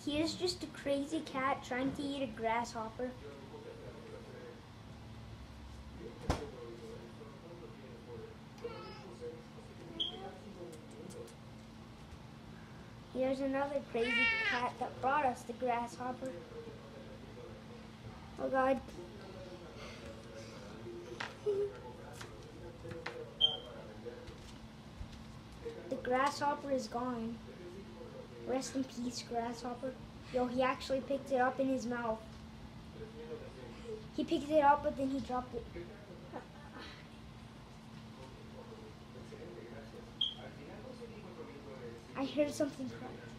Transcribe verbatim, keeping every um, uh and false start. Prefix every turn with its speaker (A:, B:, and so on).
A: He is just a crazy cat trying to eat a grasshopper. Here's another crazy cat that brought us the grasshopper. Oh God. The grasshopper is gone. Rest in peace, grasshopper. Yo, he actually picked it up in his mouth. He picked it up, but then he dropped it. I heard something cry.